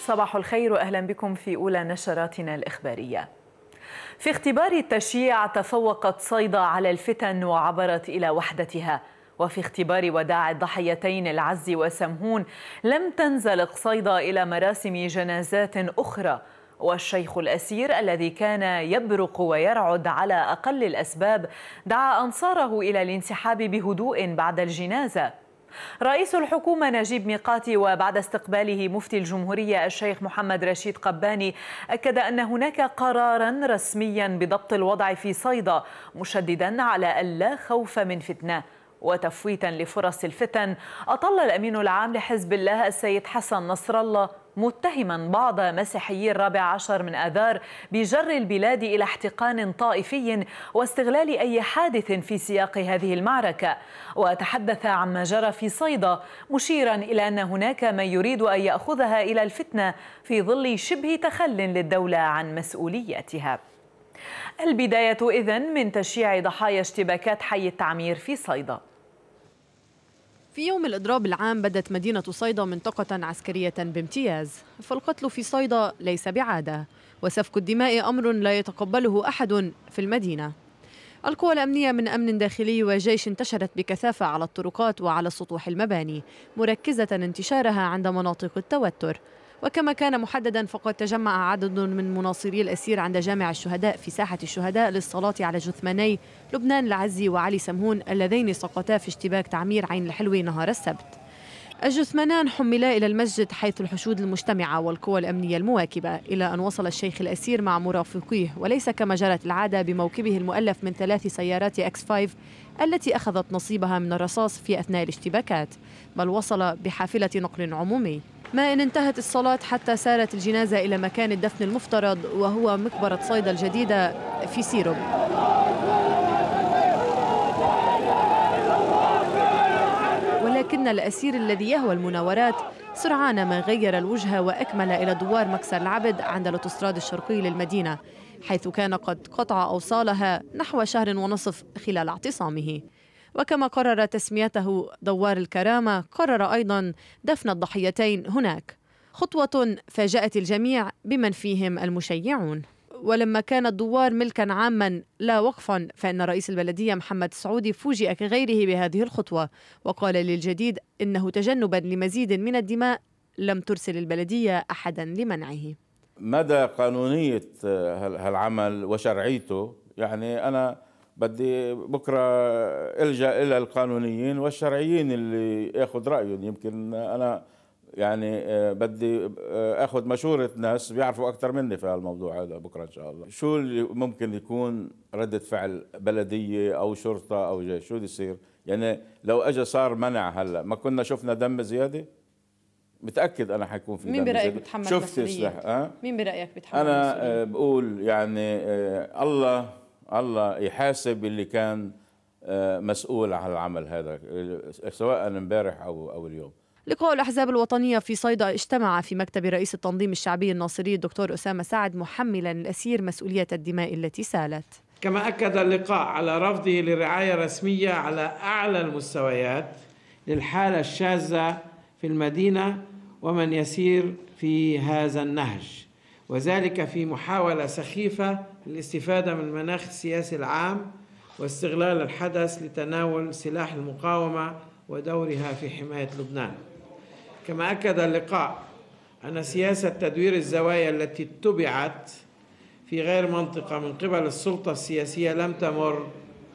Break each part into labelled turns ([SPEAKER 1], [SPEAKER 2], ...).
[SPEAKER 1] صباح الخير وأهلا بكم في أولى نشراتنا الإخبارية. في اختبار التشييع تفوقت صيدا على الفتن وعبرت إلى وحدتها، وفي اختبار وداع الضحيتين العز وسمهون لم تنزلق صيدا إلى مراسم جنازات أخرى، والشيخ الأسير الذي كان يبرق ويرعد على أقل الأسباب دعا أنصاره إلى الانسحاب بهدوء بعد الجنازة. رئيس الحكومة نجيب ميقاتي وبعد استقباله مفتي الجمهورية الشيخ محمد رشيد قباني أكد أن هناك قرارا رسميا بضبط الوضع في صيدا، مشددا على ألا خوف من فتنة. وتفويتا لفرص الفتن أطل الأمين العام لحزب الله السيد حسن نصر الله متهما بعض مسيحيي 14 من آذار بجر البلاد إلى احتقان طائفي واستغلال أي حادث في سياق هذه المعركة، وتحدث عما جرى في صيدا مشيرا إلى أن هناك من يريد أن يأخذها إلى الفتنة في ظل شبه تخل للدولة عن مسؤولياتها. البداية إذن من تشييع ضحايا اشتباكات حي التعمير في صيدا.
[SPEAKER 2] في يوم الإضراب العام بدت مدينة صيدا منطقة عسكرية بامتياز، فالقتل في صيدا ليس بعادة، وسفك الدماء أمر لا يتقبله أحد في المدينة. القوى الأمنية من أمن داخلي وجيش انتشرت بكثافة على الطرقات وعلى سطوح المباني، مركزة انتشارها عند مناطق التوتر. وكما كان محددا فقد تجمع عدد من مناصري الأسير عند جامع الشهداء في ساحة الشهداء للصلاة على جثماني لبنان العزي وعلي سمهون اللذين سقطا في اشتباك تعمير عين الحلوة نهار السبت. الجثمانان حملا إلى المسجد حيث الحشود المجتمعة والقوى الأمنية المواكبة، إلى أن وصل الشيخ الأسير مع مرافقيه، وليس كما جرت العادة بموكبه المؤلف من 3 سيارات X5 التي أخذت نصيبها من الرصاص في أثناء الاشتباكات، بل وصل بحافلة نقل عمومي. ما إن انتهت الصلاة حتى سارت الجنازة إلى مكان الدفن المفترض، وهو مقبرة صيدا الجديدة في سيرب. ولكن الأسير الذي يهوى المناورات سرعان ما غير الوجه وأكمل إلى دوار مكسر العبد عند الأوتوستراد الشرقي للمدينة، حيث كان قد قطع أوصالها نحو 1.5 شهر خلال اعتصامه. وكما قرر تسميته دوار الكرامة، قرر أيضا دفن الضحيتين هناك، خطوة فاجأت الجميع بمن فيهم المشيعون. ولما كان الدوار ملكا عاما لا وقفا، فإن رئيس البلدية محمد السعودي فوجئ كغيره بهذه الخطوة، وقال للجديد إنه تجنبا لمزيد من الدماء لم ترسل البلدية أحدا لمنعه.
[SPEAKER 3] مدى قانونية هالعمل وشرعيته، يعني أنا بدي بكرة ألجأ إلى القانونيين والشرعيين اللي ياخذ رأيهم. يمكن أنا يعني بدي أخذ مشورة ناس بيعرفوا أكثر مني في هالموضوع هذا بكرة إن شاء الله. شو اللي ممكن يكون ردة فعل بلدية أو شرطة أو جيش؟ شو اللي يصير؟ يعني لو أجا صار منع هلا ما كنا شفنا دم زيادة؟ متأكد أنا حيكون في
[SPEAKER 2] مين
[SPEAKER 3] دم
[SPEAKER 2] برأيك
[SPEAKER 3] زيادة.
[SPEAKER 2] بتحمل
[SPEAKER 3] شفت
[SPEAKER 2] مسؤولية؟ مين برأيك بتحمل
[SPEAKER 3] أنا
[SPEAKER 2] مسؤولية؟
[SPEAKER 3] بقول يعني الله يحاسب اللي كان مسؤول عن العمل هذا، سواء امبارح أو اليوم.
[SPEAKER 2] لقاء الأحزاب الوطنية في صيدا اجتمع في مكتب رئيس التنظيم الشعبي الناصري الدكتور أسامة سعد، محملا الأسير مسؤولية الدماء التي سالت.
[SPEAKER 4] كما أكد اللقاء على رفضه لرعاية رسمية على أعلى المستويات للحالة الشاذة في المدينة ومن يسير في هذا النهج، وذلك في محاولة سخيفة للاستفادة من المناخ السياسي العام واستغلال الحدث لتناول سلاح المقاومة ودورها في حماية لبنان. كما أكد اللقاء أن سياسة تدوير الزوايا التي اتبعت في غير منطقة من قبل السلطة السياسية لن تمر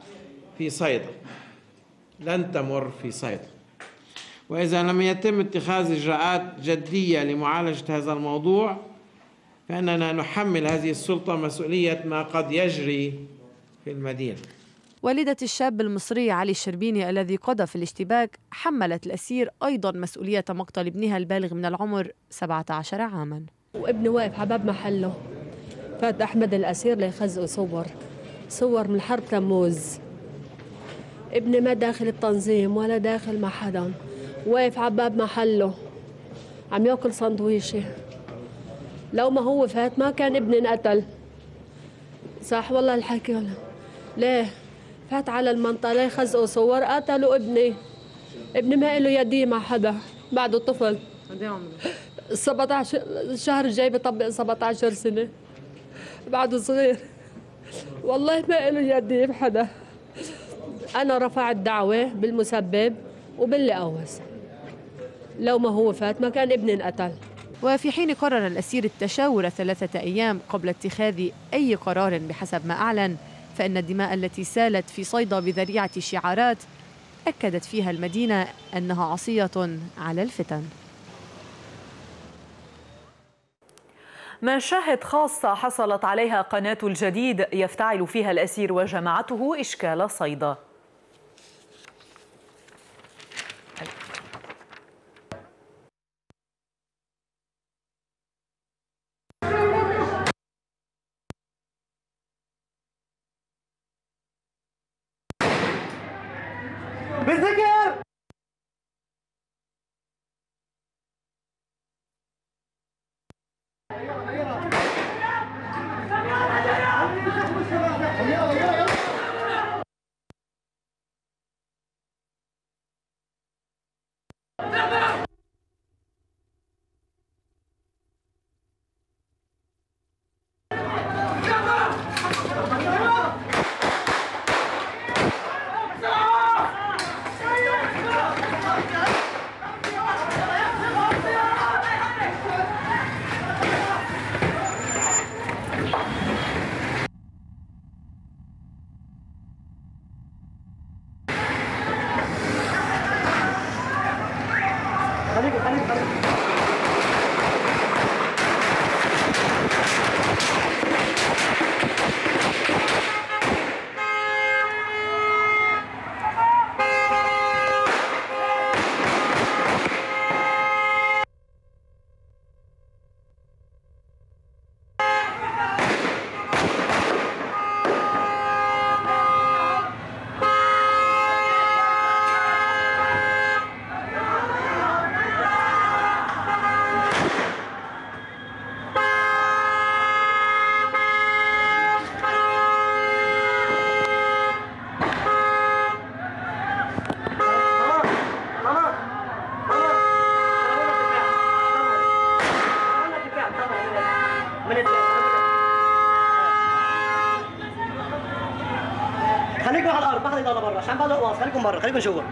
[SPEAKER 4] في صيدا، وإذا لم يتم اتخاذ إجراءات جدية لمعالجة هذا الموضوع فإننا نحمل هذه السلطة مسؤولية ما قد يجري في المدينة.
[SPEAKER 2] والدة الشاب المصري علي الشربيني الذي قضى في الاشتباك حملت الأسير أيضا مسؤولية مقتل ابنها البالغ من العمر 17 عاما.
[SPEAKER 5] وابني واقف على باب محله، فات أحمد الأسير ليخزقوا صور من حرب تموز. ابني ما داخل التنظيم ولا داخل مع حدا، واقف على باب محله عم ياكل سندويشة. لو ما هو فات ما كان ابني انقتل. صح والله الحكي. ليه فات على المنطقة ليخزقوا صور، قتلوا ابني ما له يديه مع حدا، بعده طفل.
[SPEAKER 2] قد ايه عمره؟
[SPEAKER 5] 17 الشهر الجاي بطبق 17 سنة. بعده صغير والله ما له يد بحدا. أنا رفعت دعوة بالمسبب وباللي قوس، لو ما هو فات ما كان ابني انقتل.
[SPEAKER 2] وفي حين قرر الأسير التشاور 3 أيام قبل اتخاذ أي قرار بحسب ما أعلن، فإن الدماء التي سالت في صيدا بذريعة شعارات أكدت فيها المدينة أنها عصية على الفتن.
[SPEAKER 1] مشاهد خاصة حصلت عليها قناة الجديد يفتعل فيها الأسير وجماعته إشكال صيدا.
[SPEAKER 6] بالذكر خليكم على الارض، ما حدا يضل برا عشان بعد القواص. خليكم برا، خليكم جوا.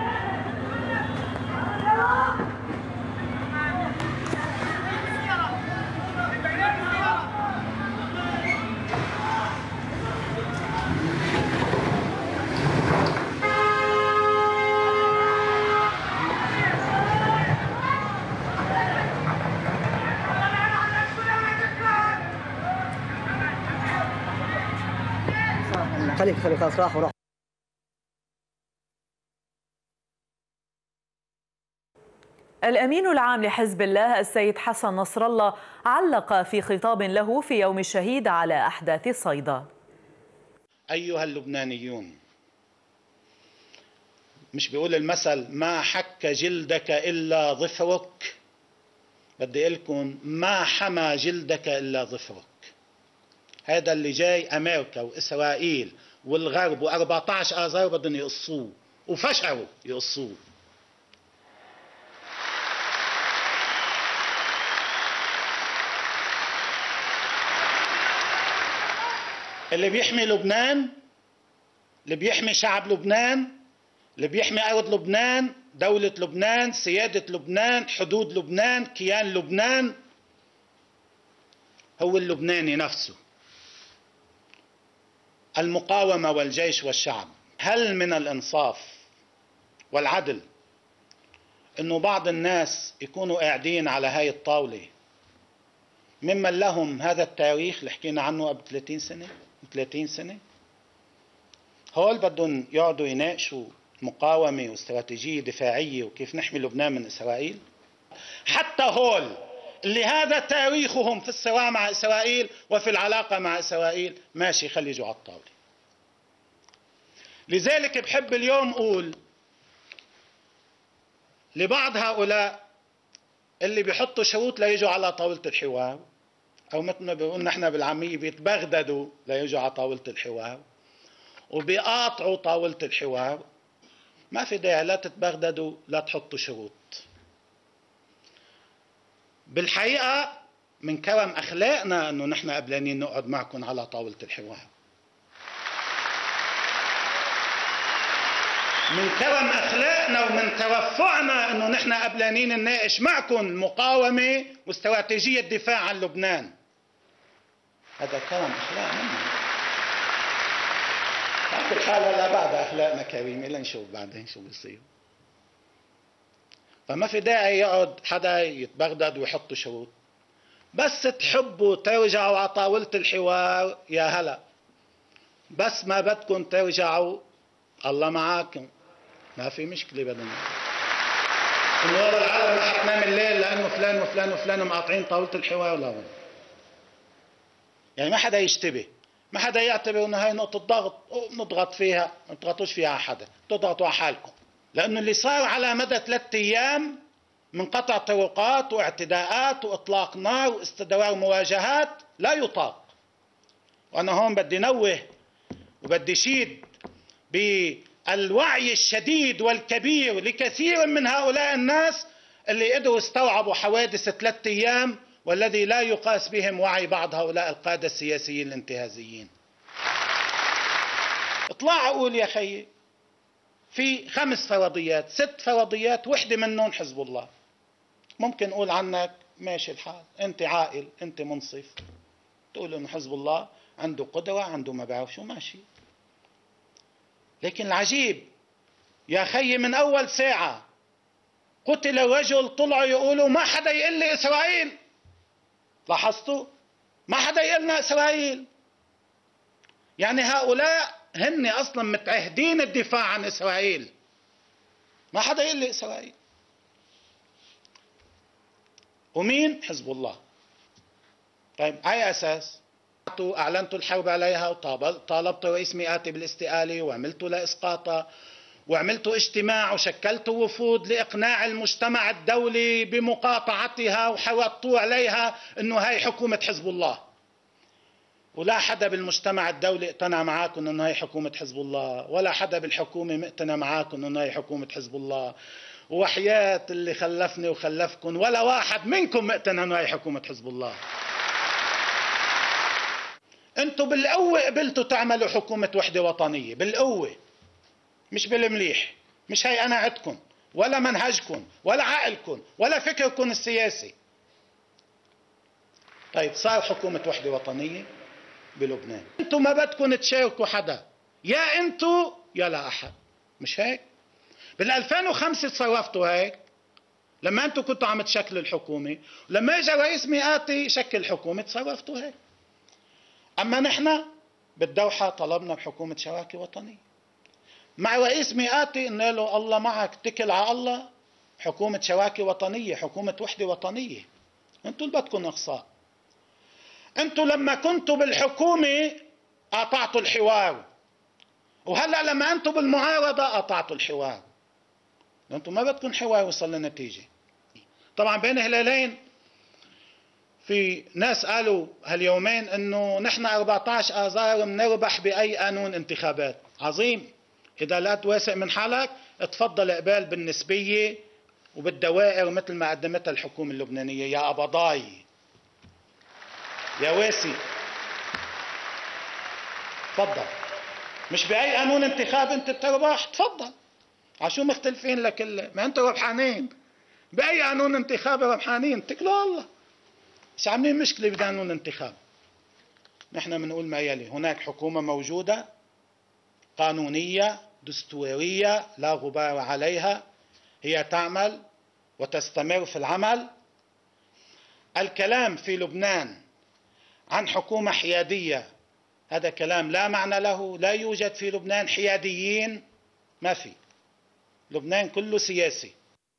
[SPEAKER 6] خليك خلاص راح وراح.
[SPEAKER 1] الأمين العام لحزب الله السيد حسن نصر الله علق في خطاب له في يوم الشهيد على أحداث صيدا.
[SPEAKER 7] أيها اللبنانيون، مش بيقول المثل ما حك جلدك إلا ظفرك؟ بدي لكم ما حمى جلدك إلا ظفرك. هذا اللي جاي أمريكا وإسرائيل والغرب و14 آذار بدهم يقصوه وفشلوا يقصوه. اللي بيحمي لبنان، اللي بيحمي شعب لبنان، اللي بيحمي أرض لبنان، دولة لبنان، سيادة لبنان، حدود لبنان، كيان لبنان، هو اللبناني نفسه، المقاومة والجيش والشعب. هل من الإنصاف والعدل إنه بعض الناس يكونوا قاعدين على هاي الطاولة ممن لهم هذا التاريخ اللي حكينا عنه قبل 30 سنة 30 سنة؟ هول بدهم يقعدوا يناقشوا مقاومة واستراتيجية دفاعية وكيف نحمي لبنان من إسرائيل؟ حتى هول اللي هذا تاريخهم في الصراع مع إسرائيل وفي العلاقة مع إسرائيل ماشي، خلي يجوا على الطاولة. لذلك بحب اليوم أقول لبعض هؤلاء اللي بيحطوا شروط ليجوا على طاولة الحوار، أو مثل ما بيقول نحن بالعامية بيتبغددوا ليجوا على طاولة الحوار وبيقاطعوا طاولة الحوار، ما في داعي لا تتبغددوا لا تحطوا شروط. بالحقيقة من كرم أخلاقنا أنه نحن قبلانين نقعد معكم على طاولة الحوار. من كرم أخلاقنا ومن توفعنا أنه نحن قبلانين نناقش معكم المقاومة واستراتيجية الدفاع عن لبنان. هذا كرم أخلاق منا. على كل حال هلا بعد أخلاقنا كريمة، لنشوف بعدين شو بيصير. فما في داعي يقعد حدا يتبغدد ويحط شروط. بس تحبوا ترجعوا على طاولة الحوار يا هلا، بس ما بدكم ترجعوا الله معاكم، ما في مشكلة. بدنا انه والله العالم ما حتنام الليل لانه فلان وفلان وفلان مقاطعين طاولة الحوار. لا يعني ما حدا يشتبه، ما حدا يعتبر انه هاي نقطة ضغط نضغط فيها، ما تضغطوش فيها على حدا، تضغطوا على حالكم. لانه اللي صار على مدى 3 ايام من قطع طرقات واعتداءات واطلاق نار واستدوار مواجهات لا يطاق. وانا هون بدي نوه وبدي شيد بالوعي الشديد والكبير لكثير من هؤلاء الناس اللي قدروا استوعبوا حوادث 3 ايام والذي لا يقاس بهم وعي بعض هؤلاء القادة السياسيين الانتهازيين. اطلع اقول يا خيي في 5 فرضيات 6 فرضيات، وحدة منهم حزب الله. ممكن اقول عنك ماشي الحال، انت عاقل، انت منصف، تقول انه حزب الله عنده قدرة، عنده ما بعرف شو، ماشي. لكن العجيب يا خيي من اول ساعة قتل الرجل طلعوا يقولوا ما حدا يقول لي اسرائيل. لاحظتوا؟ ما حدا يقول لنا اسرائيل. يعني هؤلاء هن اصلا متعهدين الدفاع عن اسرائيل. ما حدا يقول لي اسرائيل. ومين؟ حزب الله. طيب على اساس اعلنتوا الحرب عليها وطالبتوا رئيس مئاتي بالاستقاله وعملتوا لاسقاطها وعملتوا اجتماع وشكلتوا وفود لاقناع المجتمع الدولي بمقاطعتها وحرضتوا عليها انه هاي حكومه حزب الله. ولا حدا بالمجتمع الدولي اقتنع معاكم انه هي حكومه حزب الله، ولا حدا بالحكومه مقتنع معاكم انه هي حكومه حزب الله، وحياة اللي خلفني وخلفكم ولا واحد منكم مقتنع انه هي حكومه حزب الله. انتم بالقوه قبلتوا تعملوا حكومه وحده وطنيه، بالقوه مش بالمليح. مش هي قناعتكم ولا منهجكم ولا عقلكم ولا فكركم السياسي. طيب صار حكومه وحده وطنيه بلبنان، انتم ما بدكم تشاركوا حدا، يا انتم يا لا احد. مش هيك؟ بال 2005 تصرفتوا هيك لما انتم كنتوا عم تشكلوا الحكومه، ولما اجى رئيس مئاتي شكل حكومه تصرفتوا هيك. اما نحن بالدوحه طلبنا بحكومه شراكه وطنيه. مع رئيس مئاتي قلنا له الله معك، اتكل على الله، حكومه شراكه وطنيه، حكومه وحده وطنيه. انتم اللي بدكم اقصاء. انتم لما كنتوا بالحكومه قاطعتوا الحوار، وهلا لما انتم بالمعارضه قاطعتوا الحوار. انتم ما بدكم حوار وصل لنتيجه. طبعا بين هلالين في ناس قالوا هاليومين انه نحن 14 اذار بنربح باي قانون انتخابات. عظيم، اذا لا توافق من حالك اتفضل اقبال بالنسبيه وبالدوائر مثل ما قدمتها الحكومه اللبنانيه. يا قبضاي يا واسي تفضل، مش باي قانون انتخاب انت بتربح، تفضل. عشو مختلفين لكل ما انتم ربحانين باي قانون انتخاب، ربحانين، اتكلوا على الله. مش عاملين مشكله بقانون انتخاب. نحن بنقول ما يلي: هناك حكومه موجوده قانونيه دستوريه لا غبار عليها، هي تعمل وتستمر في العمل. الكلام في لبنان عن حكومه حياديه هذا كلام لا معنى له. لا يوجد في لبنان حياديين، ما في. لبنان كله سياسي.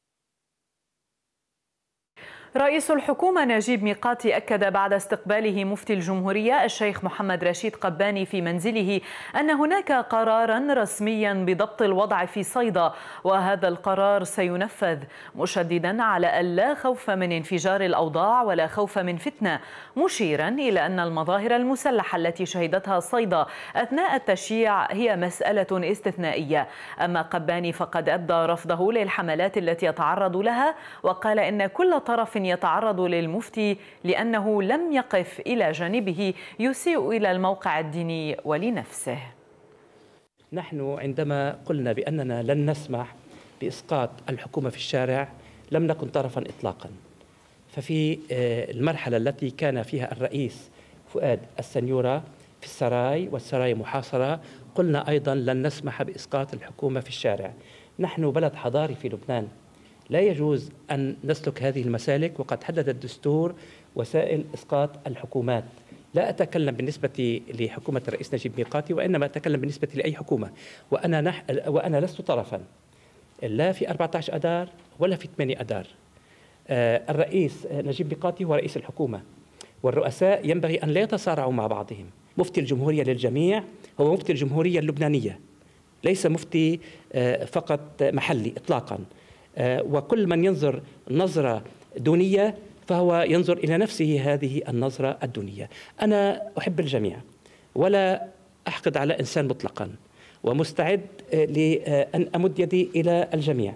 [SPEAKER 1] رئيس الحكومة نجيب ميقاتي أكد بعد استقباله مفتي الجمهورية الشيخ محمد رشيد قباني في منزله أن هناك قرارا رسميا بضبط الوضع في صيدا، وهذا القرار سينفذ، مشددا على ألا خوف من انفجار الأوضاع ولا خوف من فتنة، مشيرا إلى أن المظاهر المسلحة التي شهدتها صيدا أثناء التشييع هي مسألة استثنائية. أما قباني فقد أبدى رفضه للحملات التي يتعرض لها، وقال إن كل طرف يتعرض للمفتي لأنه لم يقف إلى جانبه يسيء إلى الموقع الديني ولنفسه.
[SPEAKER 8] نحن عندما قلنا بأننا لن نسمح بإسقاط الحكومة في الشارع لم نكن طرفا إطلاقا. ففي المرحلة التي كان فيها الرئيس فؤاد السنيورة في السراي والسراي محاصرة قلنا أيضا لن نسمح بإسقاط الحكومة في الشارع. نحن بلد حضاري في لبنان، لا يجوز أن نسلك هذه المسالك، وقد حدد الدستور وسائل إسقاط الحكومات. لا أتكلم بالنسبة لحكومة الرئيس نجيب ميقاتي، وإنما أتكلم بالنسبة لأي حكومة، وأنا لست طرفا لا في 14 أدار ولا في 8 أدار. الرئيس نجيب ميقاتي هو رئيس الحكومة، والرؤساء ينبغي أن لا يتصارعوا مع بعضهم. مفتي الجمهورية للجميع هو مفتي الجمهورية اللبنانية، ليس مفتي فقط محلي إطلاقا. وكل من ينظر نظرة دونية فهو ينظر إلى نفسه هذه النظرة الدونية. أنا أحب الجميع ولا أحقد على إنسان مطلقا، ومستعد لأن أمد يدي إلى الجميع.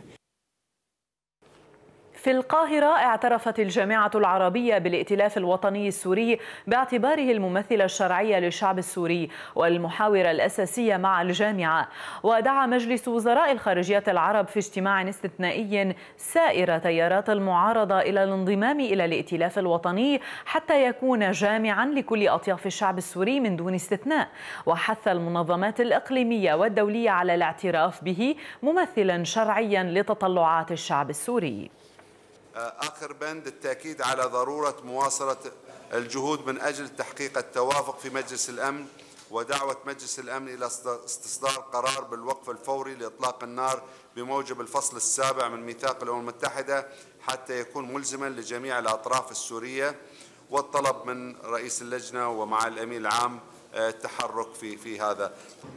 [SPEAKER 1] في القاهرة اعترفت الجامعة العربية بالائتلاف الوطني السوري باعتباره الممثل الشرعي للشعب السوري والمحاور الأساسية مع الجامعة. ودعا مجلس وزراء الخارجية العرب في اجتماع استثنائي سائر تيارات المعارضة إلى الانضمام إلى الائتلاف الوطني حتى يكون جامعا لكل أطياف الشعب السوري من دون استثناء، وحث المنظمات الإقليمية والدولية على الاعتراف به ممثلا شرعيا لتطلعات الشعب السوري.
[SPEAKER 9] آخر بند التأكيد على ضرورة مواصلة الجهود من أجل تحقيق التوافق في مجلس الأمن، ودعوة مجلس الأمن إلى استصدار قرار بالوقف الفوري لإطلاق النار بموجب الفصل السابع من ميثاق الأمم المتحدة حتى يكون ملزما لجميع الأطراف السورية، والطلب من رئيس اللجنة ومع الأمين العام التحرك في هذا.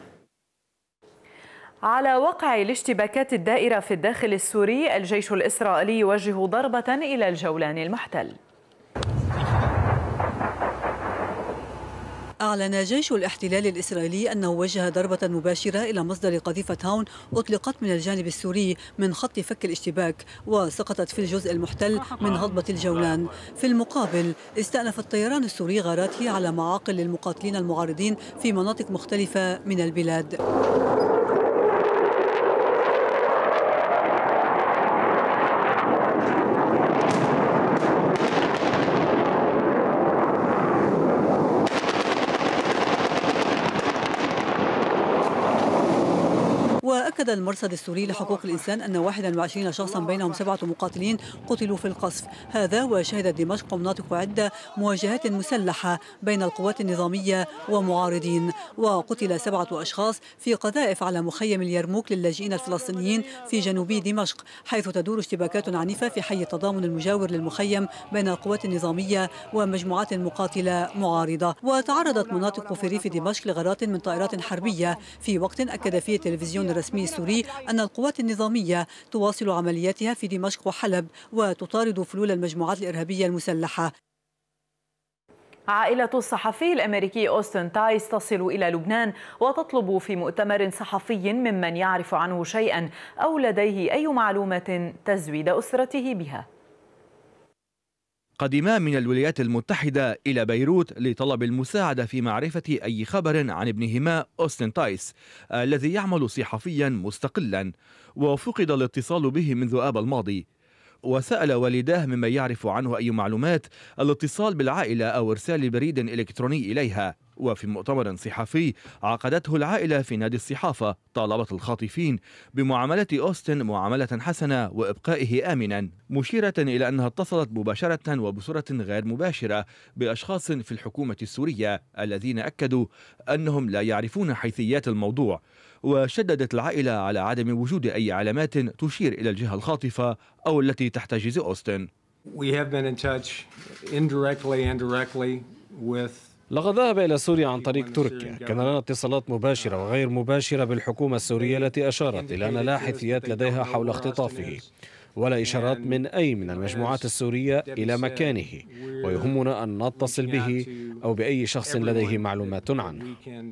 [SPEAKER 1] على وقع الاشتباكات الدائرة في الداخل السوري، الجيش الإسرائيلي يوجه ضربة إلى الجولان المحتل.
[SPEAKER 10] أعلن جيش الاحتلال الإسرائيلي أنه وجه ضربة مباشرة إلى مصدر قذيفة هاون أطلقت من الجانب السوري من خط فك الاشتباك، وسقطت في الجزء المحتل من هضبة الجولان. في المقابل استأنف الطيران السوري غاراته على معاقل للمقاتلين المعارضين في مناطق مختلفة من البلاد. وأكد المرصد السوري لحقوق الإنسان أن 21 شخصا بينهم 7 مقاتلين قتلوا في القصف هذا، وشهدت دمشق ومناطق عدة مواجهات مسلحة بين القوات النظامية ومعارضين، وقتل 7 أشخاص في قذائف على مخيم اليرموك للاجئين الفلسطينيين في جنوبي دمشق، حيث تدور اشتباكات عنيفة في حي التضامن المجاور للمخيم بين القوات النظامية ومجموعات مقاتلة معارضة. وتعرضت مناطق في ريف دمشق لغارات من طائرات حربية في وقت أكد فيه التلفزيون الرسمي السوري أن القوات النظامية تواصل عملياتها في دمشق وحلب وتطارد فلول المجموعات الإرهابية المسلحة.
[SPEAKER 1] عائلة الصحفي الأمريكي أوستن تايس تصل إلى لبنان وتطلب في مؤتمر صحفي ممن يعرف عنه شيئا أو لديه أي معلومة تزويد أسرته بها.
[SPEAKER 11] قدما من الولايات المتحدة إلى بيروت لطلب المساعدة في معرفة أي خبر عن ابنهما أوستن تايس الذي يعمل صحفيا مستقلا، وفقد الاتصال به منذ آب الماضي. وسأل والداه ممن يعرف عنه أي معلومات الاتصال بالعائلة أو إرسال بريد إلكتروني إليها. وفي مؤتمر صحفي عقدته العائلة في نادي الصحافة طالبت الخاطفين بمعاملة أوستن معاملة حسنة وإبقائه آمنا، مشيرة إلى أنها اتصلت مباشرة وبصورة غير مباشرة بأشخاص في الحكومة السورية الذين أكدوا أنهم لا يعرفون حيثيات الموضوع. وشددت العائلة على عدم وجود أي علامات تشير إلى الجهة الخاطفة أو التي تحتجز أوستن.
[SPEAKER 12] لقد ذهب إلى سوريا عن طريق تركيا. كان لنا اتصالات مباشرة وغير مباشرة بالحكومة السورية التي أشارت إلى أن لا حيثيات لديها حول اختطافه ولا إشارات من أي من المجموعات السورية إلى مكانه، ويهمنا أن نتصل به أو بأي شخص لديه معلومات عنه.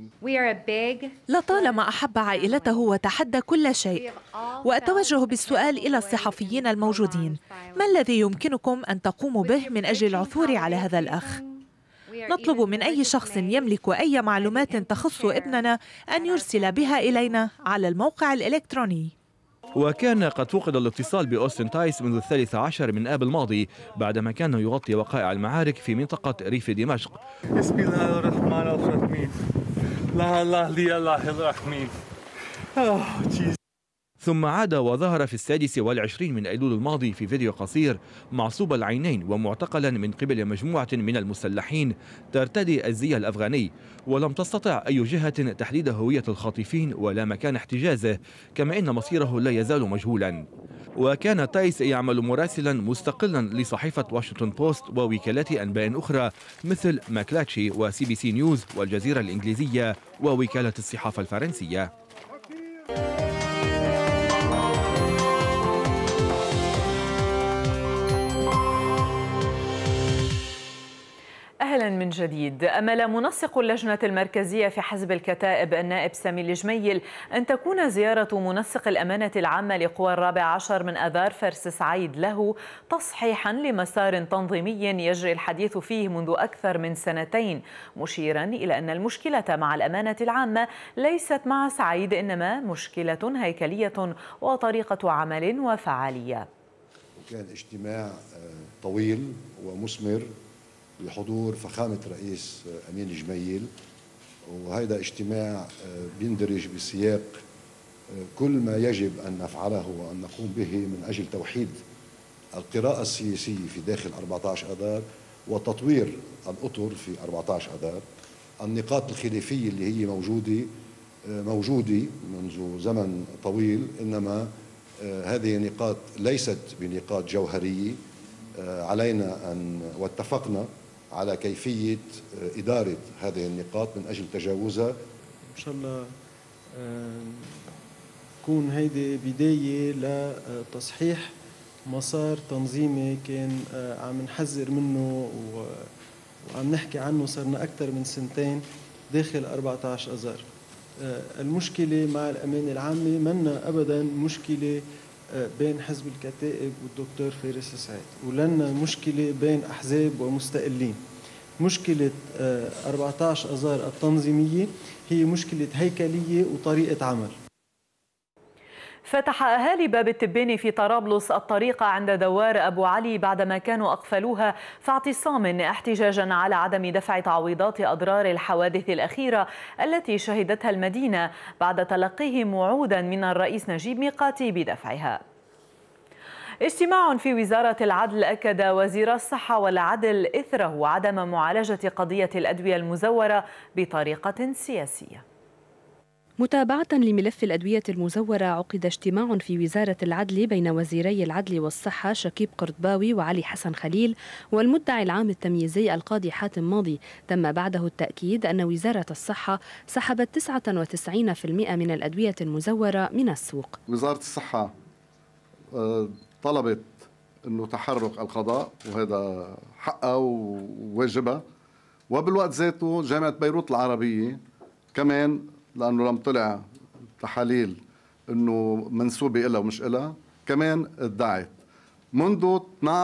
[SPEAKER 13] لطالما أحب عائلته وتحدى كل شيء. وأتوجه بالسؤال إلى الصحفيين الموجودين: ما الذي يمكنكم أن تقوموا به من أجل العثور على هذا الأخ؟ نطلب من أي شخص يملك أي معلومات تخص ابننا أن يرسل بها إلينا على الموقع الإلكتروني.
[SPEAKER 11] وكان قد فقد الاتصال بأوستن تايس منذ 13 من آب الماضي بعدما كان يغطي وقائع المعارك في منطقة ريف دمشق.
[SPEAKER 14] بسم الله الرحمن الرحيم. لا الله لي الله الرحمن.
[SPEAKER 11] ثم عاد وظهر في 26 من أيلول الماضي في فيديو قصير معصوب العينين ومعتقلا من قبل مجموعة من المسلحين ترتدي الزي الأفغاني، ولم تستطع أي جهة تحديد هوية الخاطفين ولا مكان احتجازه، كما إن مصيره لا يزال مجهولا. وكان تايس يعمل مراسلا مستقلا لصحيفة واشنطن بوست ووكالات أنباء أخرى مثل ماكلاتشي وسي بي سي نيوز والجزيرة الإنجليزية ووكالة الصحافة الفرنسية.
[SPEAKER 1] أهلا من جديد. أمل منسق اللجنة المركزية في حزب الكتائب النائب سامي الجميل أن تكون زيارة منسق الأمانة العامة لقوى 14 من آذار فرس سعيد له تصحيحا لمسار تنظيمي يجري الحديث فيه منذ أكثر من سنتين، مشيرا إلى أن المشكلة مع الأمانة العامة ليست مع سعيد، إنما مشكلة هيكلية وطريقة عمل وفعالية.
[SPEAKER 15] كان اجتماع طويل ومثمر بحضور فخامة رئيس أمين الجميل، وهذا اجتماع بيندرج بسياق كل ما يجب أن نفعله وأن نقوم به من أجل توحيد القراءة السياسية في داخل 14 آذار وتطوير الأطر في 14 آذار. النقاط الخلافية اللي هي موجودة منذ زمن طويل، إنما هذه النقاط ليست بنقاط جوهرية. علينا أن واتفقنا على كيفية إدارة هذه النقاط من أجل تجاوزها.
[SPEAKER 16] إن شاء الله تكون هيدي بداية لتصحيح مسار تنظيمي كان عم نحذر منه وعم نحكي عنه صرنا أكثر من سنتين داخل 14 آذار. المشكلة مع الأمانة العامة منا أبدا مشكلة بين حزب الكتائب والدكتور فارس سعيد، ولنا مشكلة بين أحزاب ومستقلين. مشكلة 14 آذار التنظيمية هي مشكلة هيكلية وطريقة عمل.
[SPEAKER 1] فتح أهالي باب التباني في طرابلس الطريق عند دوار أبو علي بعدما كانوا أقفلوها في اعتصام احتجاجا على عدم دفع تعويضات أضرار الحوادث الأخيرة التي شهدتها المدينة بعد تلقيهم وعودا من الرئيس نجيب ميقاتي بدفعها. اجتماع في وزارة العدل أكد وزير الصحة والعدل إثره عدم معالجة قضية الأدوية المزورة بطريقة سياسية.
[SPEAKER 17] متابعة لملف الأدوية المزورة، عقد اجتماع في وزارة العدل بين وزيري العدل والصحة شكيب قرطباوي وعلي حسن خليل والمدعي العام التمييزي القاضي حاتم ماضي. تم بعده التأكيد أن وزارة الصحة سحبت 99% من الأدوية المزورة من السوق.
[SPEAKER 18] وزارة الصحة طلبت أنه تحرك القضاء، وهذا حقها وواجبها، وبالوقت ذاته جامعة بيروت العربية كمان لأنه لم طلع تحاليل أنه منسوبة إلها ومش إلها، كمان ادعت منذ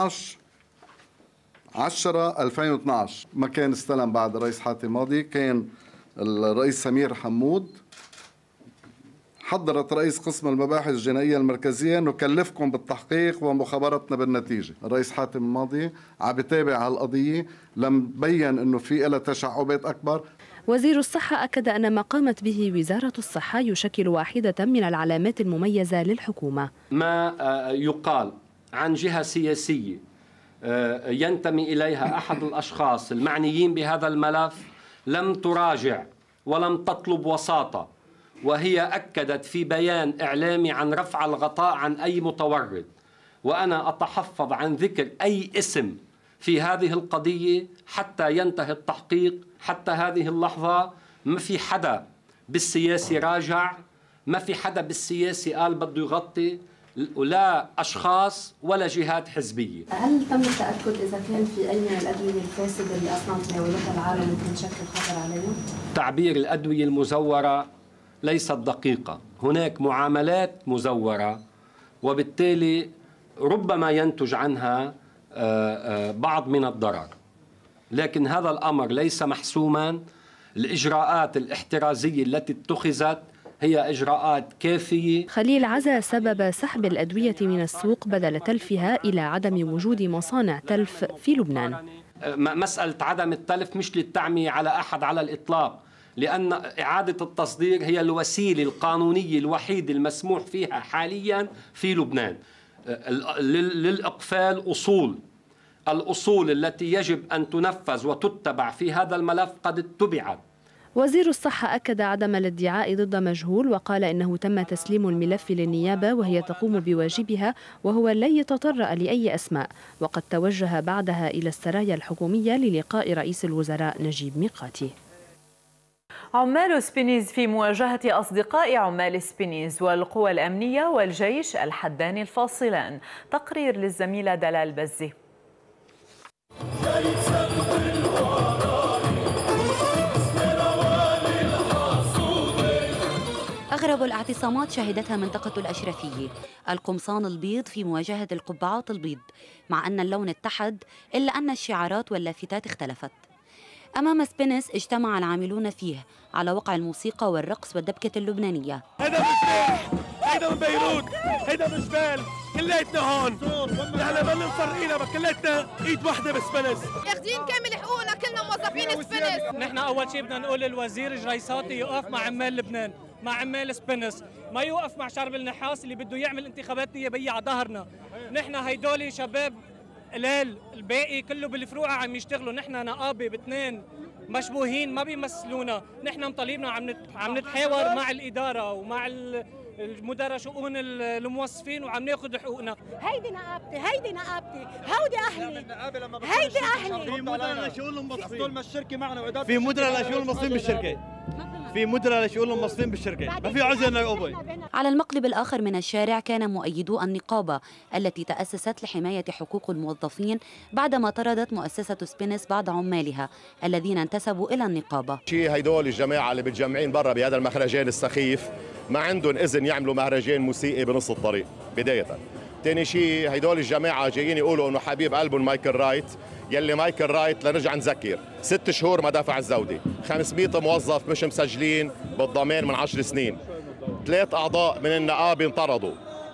[SPEAKER 18] 12/10/2012 ما كان استلم بعد الرئيس حاتم ماضي، كان الرئيس سمير حمود حضرت رئيس قسم المباحث الجنائية المركزية أنه كلفكم بالتحقيق ومخابرتنا بالنتيجة. الرئيس حاتم الماضي عم يتابع هالقضية، لم بين أنه في لها تشعبات أكبر.
[SPEAKER 17] وزير الصحة أكد أن ما قامت به وزارة الصحة يشكل واحدة من العلامات المميزة للحكومة.
[SPEAKER 19] ما يقال عن جهة سياسية ينتمي إليها أحد الأشخاص المعنيين بهذا الملف لم تراجع ولم تطلب وساطة، وهي أكدت في بيان إعلامي عن رفع الغطاء عن أي متورط، وأنا أتحفظ عن ذكر أي اسم في هذه القضية حتى ينتهي التحقيق. حتى هذه اللحظة ما في حدا بالسياسي راجع، ما في حدا بالسياسي قال بده يغطي، لا أشخاص ولا جهات حزبية.
[SPEAKER 17] هل تم التأكد إذا كان في أي من الأدوية الفاسدة اللي أصلا تناولتها العالم ممكن تشكل خطر عليهم؟
[SPEAKER 19] تعبير الأدوية المزورة ليست دقيقة، هناك معاملات مزورة وبالتالي ربما ينتج عنها بعض من الضرر، لكن هذا الأمر ليس محسوما. الإجراءات الاحترازية التي اتخذت هي إجراءات كافية.
[SPEAKER 17] خليل عزا سبب سحب الأدوية من السوق بدل تلفها إلى عدم وجود مصانع تلف في لبنان.
[SPEAKER 19] مسألة عدم التلف مش للتعمية على أحد على الإطلاق، لأن إعادة التصدير هي الوسيلة القانونية الوحيدة المسموح فيها حاليا في لبنان. للإقفال الأصول التي يجب أن تنفذ وتتبع في هذا الملف قد اتبعت.
[SPEAKER 17] وزير الصحة أكد عدم الادعاء ضد مجهول، وقال إنه تم تسليم الملف للنيابة وهي تقوم بواجبها، وهو لن يتطرق لأي أسماء. وقد توجه بعدها إلى السرايا الحكومية للقاء رئيس الوزراء نجيب ميقاتي.
[SPEAKER 1] عمال سبينيز في مواجهة أصدقاء عمال سبينيز والقوى الأمنية والجيش الحدان الفاصلان. تقرير للزميلة دلال بزي.
[SPEAKER 20] أغرب الاعتصامات شهدتها منطقة الأشرفية، القمصان البيض في مواجهة القبعات البيض، مع أن اللون اتحد إلا أن الشعارات واللافتات اختلفت. أمام سبينس اجتمع العاملون فيه على وقع الموسيقى والرقص والدبكة اللبنانية.
[SPEAKER 21] هيدا مش هيدا من بيروت، هيدا من جبال، كليتنا هون، نحن ما مفرقينا، كليتنا ايد وحده بسبينس،
[SPEAKER 22] ياخدين كامل حقوقنا، كلنا موظفين سبينس.
[SPEAKER 23] نحن أول شيء بدنا نقول للوزير جريساتي يوقف مع عمال لبنان، مع عمال سبينس، ما يوقف مع شرب النحاس اللي بده يعمل انتخابات نيابية على ظهرنا. نحن هيدولي شباب قلال، الباقي كله بالفروع عم يشتغلوا، نحن نقابه باثنين مشبوهين ما بيمثلونا. نحن مطالبنا عم نتحاور مع الإدارة ومع المدراء شؤون الموظفين وعم ناخذ حقوقنا.
[SPEAKER 22] هيدي نقابتي، هيدي نقابتي، هودي أهلي، هيدي أهلي.
[SPEAKER 21] في مدراء لشؤون الموظفين الشركة معنا، في مدراء لشؤون الموظفين بالشركة، في مدراء لشؤون الموظفين بالشركة، ما في عذر نقابة.
[SPEAKER 20] على المقلب الآخر من الشارع كان مؤيدو النقابة التي تأسست لحماية حقوق الموظفين بعدما طردت مؤسسة سبينس بعض عمالها الذين انتسبوا إلى النقابة.
[SPEAKER 24] هيدول الجماعة اللي متجمعين برا بهذا المهرجان السخيف ما عندهم إذن يعملوا مهرجان موسيقي بنص الطريق بداية. ثاني شيء هيدول الجماعة جايين يقولوا إنه حبيب قلبهم مايكل رايت، يلي مايكل رايت لنرجع نذكر 6 شهور ما دافع الزودة، 500 موظف مش مسجلين بالضمان من 10 سنين، 3 أعضاء من النقابة انطردوا،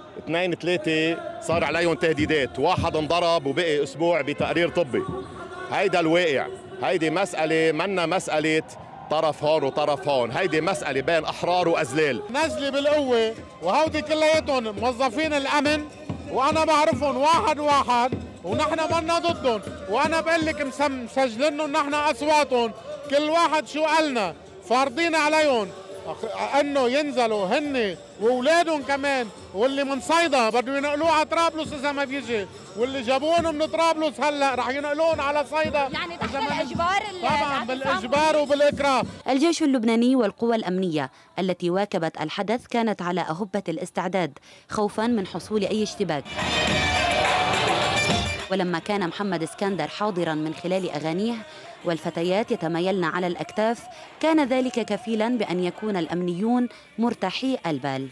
[SPEAKER 24] 2 3 صار عليهم تهديدات، 1 انضرب وبقي أسبوع بتقرير طبي. هيدا الواقع، هيدي مسألة منا مسألة طرف هون وطرف هون، هيدي مسألة بين أحرار وأذلال.
[SPEAKER 25] نزلي بالقوة وهودي كلياتهم موظفين الأمن وأنا بعرفهم واحد واحد ونحن منا ضدهم، وأنا بقول لك مسجلينهم نحن أصواتهم، كل واحد شو قالنا فارضين عليهم انه ينزلوا هن واولادهم كمان، واللي من صيدا بده ينقلوه على طرابلس اذا ما بيجي، واللي جابوهم من طرابلس هلا رح ينقلوهم على صيدا،
[SPEAKER 22] يعني تحت الاجبار.
[SPEAKER 25] طبعا بالاجبار وبالاكراه.
[SPEAKER 20] الجيش اللبناني والقوى الامنيه التي واكبت الحدث كانت على اهبه الاستعداد خوفا من حصول اي اشتباك. ولما كان محمد اسكندر حاضرا من خلال اغانيه والفتيات يتمايلن على الأكتاف كان ذلك كفيلا بأن يكون الأمنيون مرتاحي البال.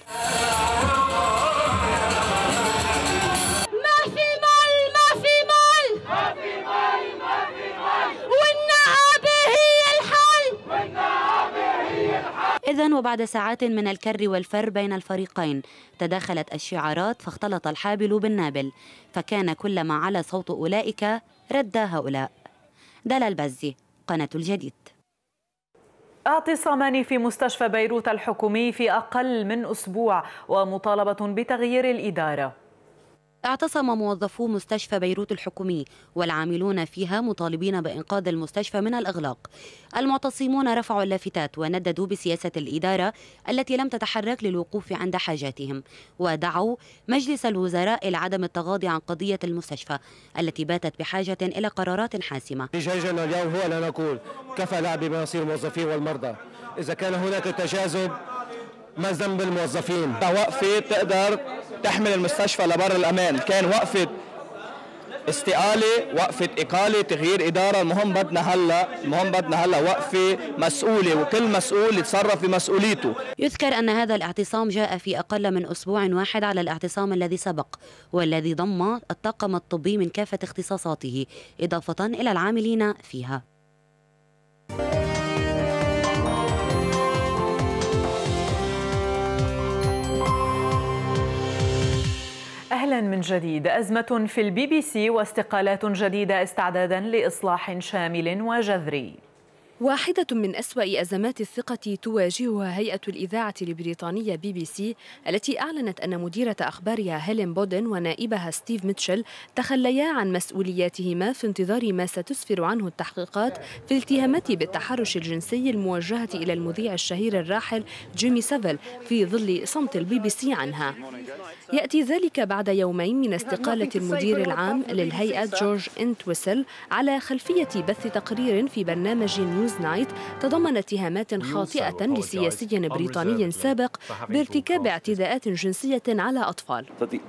[SPEAKER 22] ما في مال، ما في مال، ما في مال، ما في مال، والنقابة هي الحل، والنقابة هي الحل.
[SPEAKER 20] إذن وبعد ساعات من الكر والفر بين الفريقين تداخلت الشعارات فاختلط الحابل بالنابل، فكان كلما على صوت أولئك رد هؤلاء. دلال بزي، قناة الجديد.
[SPEAKER 1] اعتصامان في مستشفى بيروت الحكومي في أقل من أسبوع ومطالبة بتغيير الإدارة.
[SPEAKER 20] اعتصم موظفو مستشفى بيروت الحكومي والعاملون فيها مطالبين بإنقاذ المستشفى من الإغلاق. المعتصمون رفعوا اللافتات ونددوا بسياسة الإدارة التي لم تتحرك للوقوف عند حاجاتهم، ودعوا مجلس الوزراء إلى عدم التغاضي عن قضية المستشفى التي باتت بحاجة إلى قرارات حاسمة.
[SPEAKER 26] احتجاجنا اليوم هو أن نقول كفى لعب بمصير الموظفين والمرضى. إذا كان هناك تجاذب
[SPEAKER 2] ما ذنب الموظفين؟ وقفة تقدر تحمل المستشفى لبر الأمان، كان وقفة استقالة، وقفة إقالة، تغيير إدارة. المهم بدنا هلا وقفة مسؤولة، وكل مسؤول يتصرف بمسؤوليته.
[SPEAKER 20] يذكر أن هذا الاعتصام جاء في أقل من أسبوع واحد على الاعتصام الذي سبق، والذي ضم الطاقم الطبي من كافة اختصاصاته إضافة إلى العاملين فيها.
[SPEAKER 1] أهلا من جديد. أزمة في الBBC واستقالات جديدة استعدادا لإصلاح شامل وجذري.
[SPEAKER 17] واحدة من أسوأ أزمات الثقة تواجهها هيئة الإذاعة البريطانية BBC، التي أعلنت أن مديرة أخبارها هيلين بودن ونائبها ستيف ميتشل تخليا عن مسؤولياتهما في انتظار ما ستسفر عنه التحقيقات في الاتهامات بالتحرش الجنسي الموجهة إلى المذيع الشهير الراحل جيمي سافيل في ظل صمت الBBC عنها. يأتي ذلك بعد يومين من استقالة المدير العام للهيئة جورج إنتويسل على خلفية بث تقرير في برنامج نيوز نايت تضمن اتهامات خاطئة لسياسي بريطاني سابق بارتكاب اعتداءات جنسية على أطفال.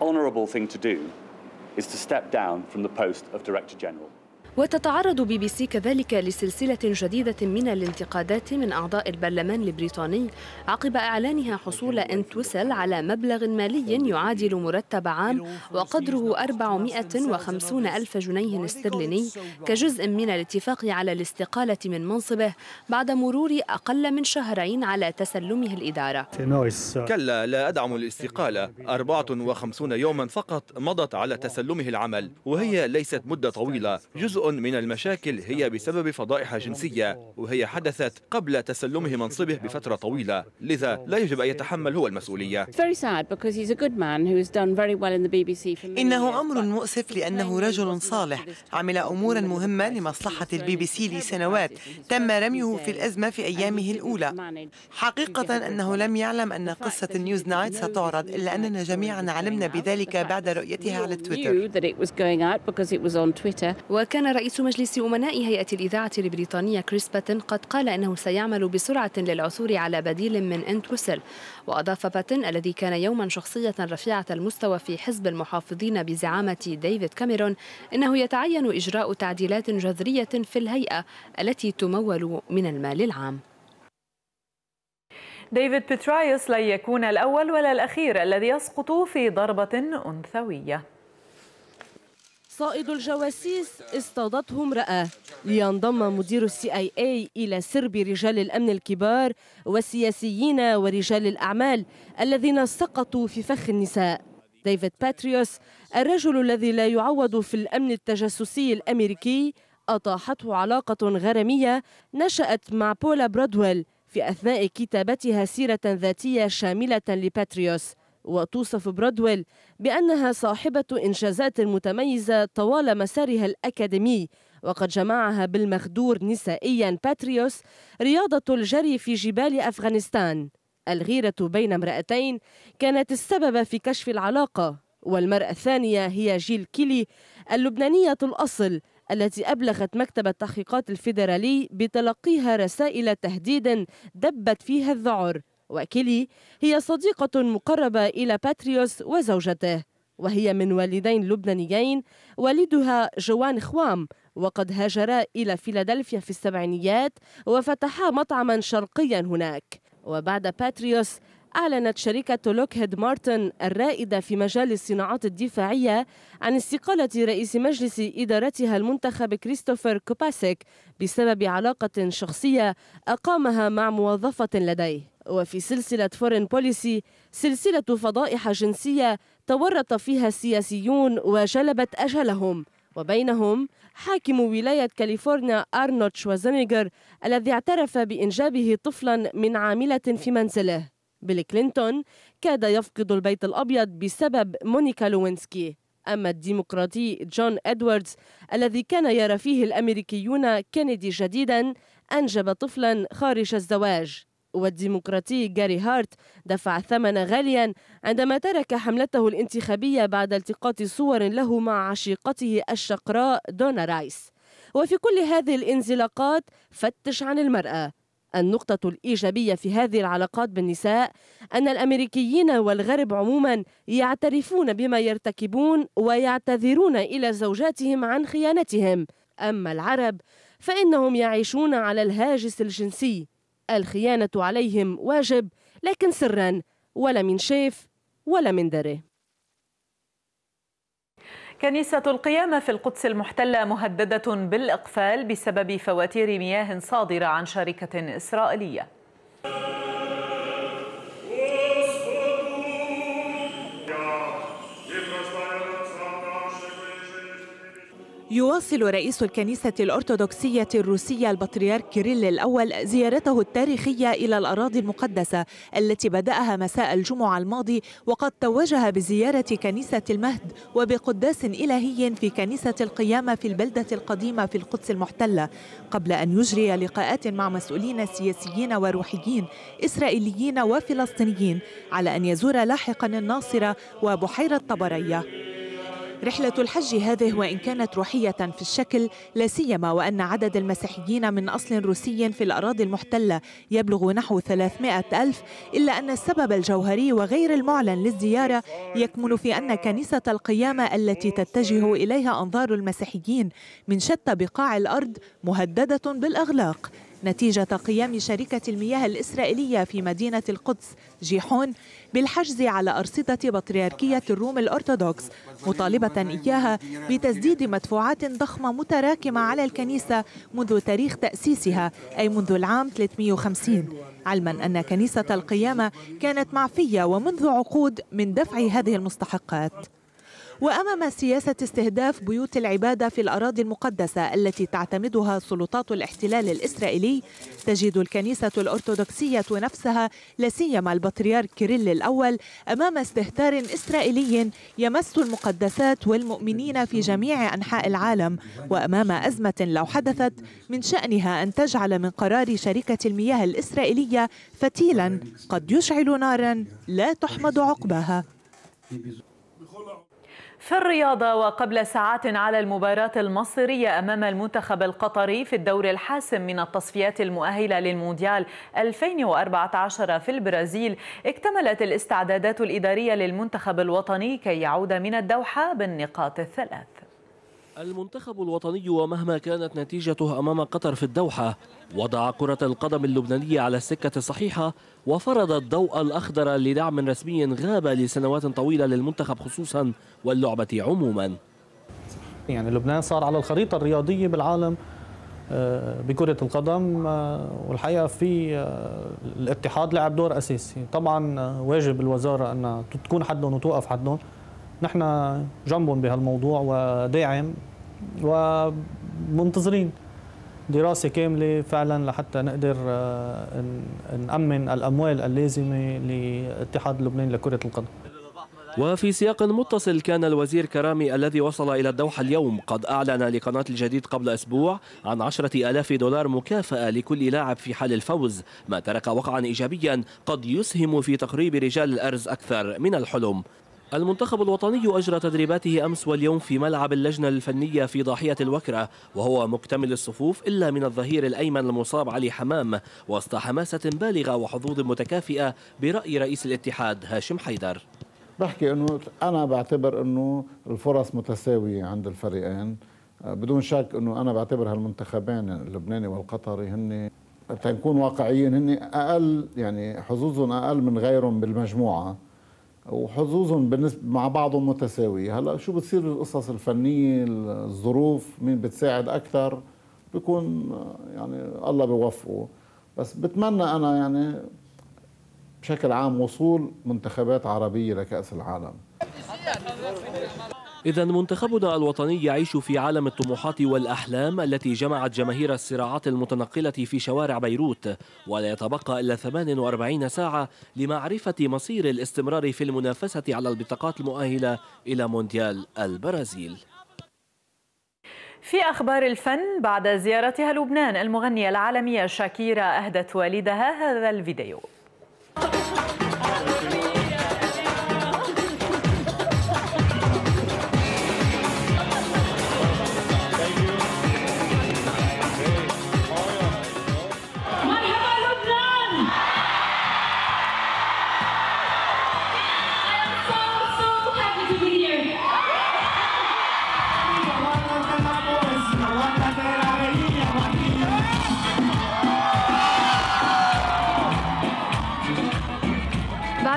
[SPEAKER 17] وتتعرض BBC كذلك لسلسلة جديدة من الانتقادات من أعضاء البرلمان البريطاني عقب إعلانها حصول إنتويسل على مبلغ مالي يعادل مرتب عام وقدره 450 ألف جنيه استرليني كجزء من الاتفاق على الاستقالة من منصبه بعد مرور أقل من شهرين على تسلمه الإدارة.
[SPEAKER 11] كلا، لا أدعم الاستقالة. 54 يوما فقط مضت على تسلمه العمل، وهي ليست مدة طويلة. جزء من المشاكل هي بسبب فضائح جنسية، وهي حدثت قبل تسلمه منصبه بفترة طويلة، لذا لا يجب أن يتحمل هو المسؤولية.
[SPEAKER 3] إنه أمر مؤسف لأنه رجل صالح عمل أمورا مهمة لمصلحة الBBC لسنوات تم رميه في الأزمة في أيامه الأولى. حقيقة أنه لم يعلم أن قصة نيوز نايت ستعرض، إلا أننا جميعا علمنا بذلك بعد رؤيتها على تويتر.
[SPEAKER 17] وكان رئيس مجلس أمناء هيئة الإذاعة البريطانية كريس باتن قد قال أنه سيعمل بسرعة للعثور على بديل من إنتويسل. وأضاف باتن الذي كان يوما شخصية رفيعة المستوى في حزب المحافظين بزعامة ديفيد كاميرون أنه يتعين إجراء تعديلات جذرية في الهيئة التي تمول من المال العام.
[SPEAKER 1] ديفيد بيترايوس لن يكون الأول ولا الأخير الذي يسقط في ضربة أنثوية.
[SPEAKER 4] صائد الجواسيس اصطادته امرأة لينضم مدير CIA إلى سرب رجال الأمن الكبار والسياسيين ورجال الأعمال الذين سقطوا في فخ النساء. ديفيد باتريوس، الرجل الذي لا يعوض في الأمن التجسسي الأمريكي، أطاحته علاقة غرامية نشأت مع بولا برودويل في أثناء كتابتها سيرة ذاتية شاملة لباتريوس. وتوصف برودويل بأنها صاحبة إنجازات متميزة طوال مسارها الأكاديمي، وقد جمعها بالمخدور نسائيا باتريوس رياضة الجري في جبال أفغانستان. الغيرة بين امرأتين كانت السبب في كشف العلاقة، والمرأة الثانية هي جيل كيلي اللبنانية الأصل التي أبلغت مكتب التحقيقات الفيدرالي بتلقيها رسائل تهديد دبت فيها الذعر. وكيلي هي صديقة مقربة إلى باتريوس وزوجته، وهي من والدين لبنانيين، والدها جوان خوام، وقد هاجرا إلى فيلادلفيا في السبعينيات وفتحا مطعما شرقيا هناك. وبعد باتريوس أعلنت شركة لوكهيد مارتن الرائدة في مجال الصناعات الدفاعية عن استقالة رئيس مجلس إدارتها المنتخب كريستوفر كوباسيك بسبب علاقة شخصية أقامها مع موظفة لديه. وفي سلسلة فورين بوليسي، سلسلة فضائح جنسية تورط فيها السياسيون وجلبت أجلهم، وبينهم حاكم ولاية كاليفورنيا أرنولد شوازنيغر الذي اعترف بإنجابه طفلا من عاملة في منزله. بيل كلينتون كاد يفقد البيت الأبيض بسبب مونيكا لوينسكي. أما الديمقراطي جون إدواردز الذي كان يرى فيه الأمريكيون كينيدي جديدا أنجب طفلا خارج الزواج. والديمقراطي جاري هارت دفع ثمن غاليا عندما ترك حملته الانتخابية بعد التقاط صور له مع عشيقته الشقراء دونا رايس. وفي كل هذه الانزلاقات فتش عن المرأة. النقطة الإيجابية في هذه العلاقات بالنساء أن الأمريكيين والغرب عموما يعترفون بما يرتكبون ويعتذرون إلى زوجاتهم عن خيانتهم. أما العرب فإنهم يعيشون على الهاجس الجنسي، الخيانة عليهم واجب لكن سرا، ولا من شاف ولا من دري.
[SPEAKER 1] كنيسة القيامة في القدس المحتلة مهددة بالإقفال بسبب فواتير مياه صادرة عن شركة إسرائيلية.
[SPEAKER 13] يواصل رئيس الكنيسة الأرثوذكسية الروسية البطريرك كيريل الأول زيارته التاريخية إلى الأراضي المقدسة التي بدأها مساء الجمعة الماضي، وقد توجها بزيارة كنيسة المهد وبقداس إلهي في كنيسة القيامة في البلدة القديمة في القدس المحتلة، قبل أن يجري لقاءات مع مسؤولين سياسيين وروحيين إسرائيليين وفلسطينيين، على أن يزور لاحقا الناصرة وبحيرة طبرية. رحلة الحج هذه وإن كانت روحية في الشكل، لا سيما وأن عدد المسيحيين من أصل روسي في الأراضي المحتلة يبلغ نحو 300,000، إلا أن السبب الجوهري وغير المعلن للزيارة يكمن في أن كنيسة القيامة التي تتجه إليها أنظار المسيحيين من شتى بقاع الأرض مهددة بالإغلاق نتيجة قيام شركة المياه الإسرائيلية في مدينة القدس جيحون بالحجز على أرصدة بطريركية الروم الأرثوذكس، مطالبة إياها بتسديد مدفوعات ضخمة متراكمة على الكنيسة منذ تاريخ تأسيسها، أي منذ العام 350، علما أن كنيسة القيامة كانت معفية ومنذ عقود من دفع هذه المستحقات. وأمام سياسة استهداف بيوت العبادة في الأراضي المقدسة التي تعتمدها سلطات الاحتلال الإسرائيلي، تجد الكنيسة الأرثوذكسية نفسها لا سيما البطريرك كيريل الأول أمام استهتار إسرائيلي يمس المقدسات والمؤمنين في جميع أنحاء العالم، وأمام أزمة لو حدثت من شأنها أن تجعل من قرار شركة المياه الإسرائيلية فتيلا قد يشعل نارا لا تحمد عقباها.
[SPEAKER 1] في الرياضة، وقبل ساعات على المباراة المصيرية أمام المنتخب القطري في الدور الحاسم من التصفيات المؤهلة للمونديال 2014 في البرازيل، اكتملت الاستعدادات الإدارية للمنتخب الوطني كي يعود من الدوحة بالنقاط الثلاث.
[SPEAKER 5] المنتخب الوطني ومهما كانت نتيجته أمام قطر في الدوحة وضع كرة القدم اللبنانية على السكة الصحيحة، وفرض الضوء الأخضر لدعم رسمي غاب لسنوات طويلة للمنتخب خصوصا واللعبة عموما.
[SPEAKER 6] يعني لبنان صار على الخريطة الرياضية بالعالم بكرة القدم، والحقيقة في الاتحاد لعب دور أساسي. طبعا واجب الوزارة أن تكون حدهم وتوقف حدهم، نحن جنبهم بهالموضوع وداعم ومنتظرين دراسة كاملة فعلا لحتى نقدر نأمن الأموال اللازمة للاتحاد اللبناني لكرة القدم.
[SPEAKER 5] وفي سياق متصل، كان الوزير كرامي الذي وصل إلى الدوحة اليوم قد أعلن لقناة الجديد قبل أسبوع عن 10,000 دولار مكافأة لكل لاعب في حال الفوز، ما ترك وقعا إيجابيا قد يسهم في تقريب رجال الأرز أكثر من الحلم. المنتخب الوطني أجرى تدريباته أمس واليوم في ملعب اللجنة الفنية في ضاحية الوكرة، وهو مكتمل الصفوف إلا من الظهير الأيمن المصاب علي حمام، وسط حماسة بالغة وحظوظ متكافئة برأي رئيس الاتحاد هاشم حيدر.
[SPEAKER 7] بحكي أنه أنا بعتبر أنه الفرص متساوية عند الفريقين، بدون شك أنه أنا بعتبر هالمنتخبين اللبناني والقطري هن تنكون واقعيين، هن أقل، يعني حظوظهم أقل من غيرهم بالمجموعة، وحظوظهم بالنسبة مع بعضهم متساوية. هلا شو بتصير القصص الفنية، الظروف، مين بتساعد أكثر، بيكون يعني الله بيوفقه. بس بتمنى أنا يعني بشكل عام وصول منتخبات عربية لكأس العالم.
[SPEAKER 5] إذا منتخبنا الوطني يعيش في عالم الطموحات والأحلام التي جمعت جماهير الصراعات المتنقلة في شوارع بيروت، ولا يتبقى إلا 48 ساعة لمعرفة مصير الاستمرار في المنافسة على البطاقات المؤهلة إلى مونديال البرازيل.
[SPEAKER 1] في أخبار الفن، بعد زيارتها لبنان المغنية العالمية شاكيرا أهدت والدها هذا الفيديو.
[SPEAKER 22] مرحبا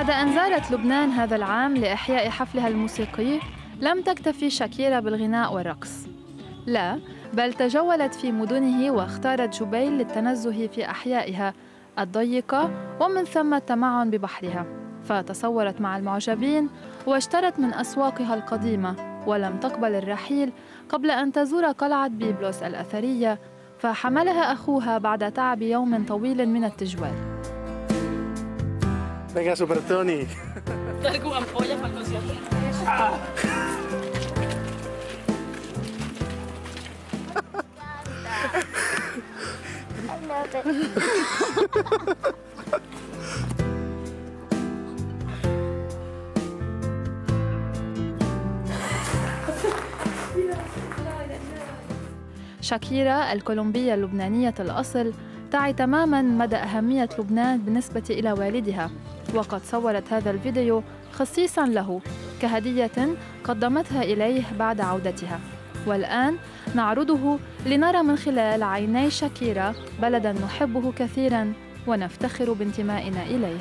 [SPEAKER 8] بعد أن زارت لبنان هذا العام لإحياء حفلها الموسيقي، لم تكتفي شاكيرا بالغناء والرقص، لا، بل تجولت في مدنه واختارت جبيل للتنزه في أحيائها الضيقة ومن ثم التمعن ببحرها، فتصورت مع المعجبين واشترت من أسواقها القديمة، ولم تقبل الرحيل قبل أن تزور قلعة بيبلوس الأثرية، فحملها أخوها بعد تعب يوم طويل من التجوال.
[SPEAKER 21] Venga, Super Tony.
[SPEAKER 22] Traigo ampollas para el concierto.
[SPEAKER 8] شاكيرا الكولومبية اللبنانية الأصل تعي تماماً مدى أهمية لبنان بالنسبة إلى والدها، وقد صورت هذا الفيديو خصيصاً له كهدية قدمتها إليه بعد عودتها. والآن نعرضه لنرى من خلال عيني شاكيرا بلداً نحبه كثيراً ونفتخر بانتمائنا إليه.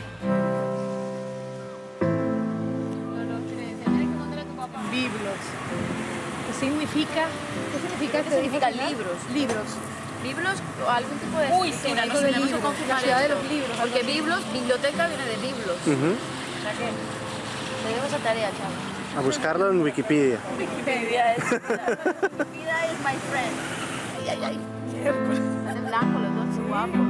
[SPEAKER 22] Significa libros. Libros. Libros o algún tipo de... Uy, sí, nos tenemos que confirmar la ciudad de los libros. Porque Biblos, biblioteca viene de Biblos. O sea que te dejo esa tarea, chaval.
[SPEAKER 21] A buscarlo en Wikipedia.
[SPEAKER 22] Wikipedia es... Wikipedia is my friend. Ay, ay, ay. Están en blanco los dos, son guapos.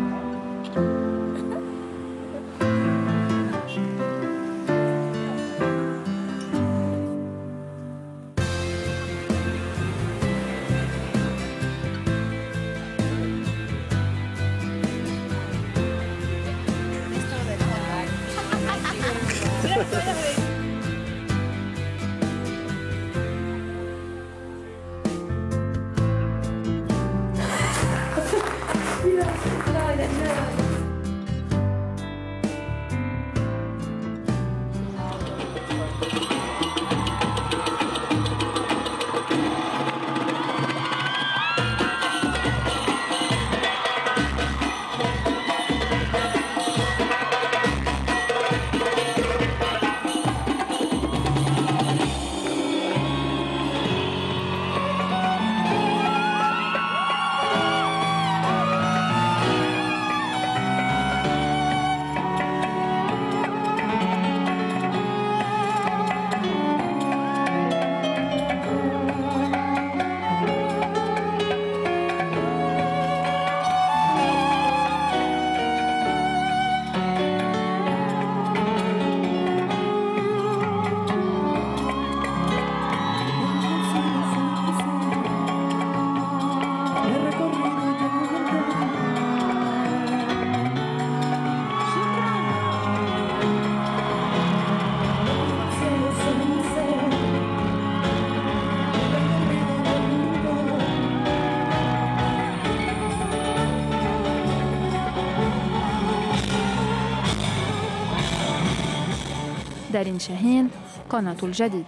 [SPEAKER 8] دارين شاهين، قناة الجديد.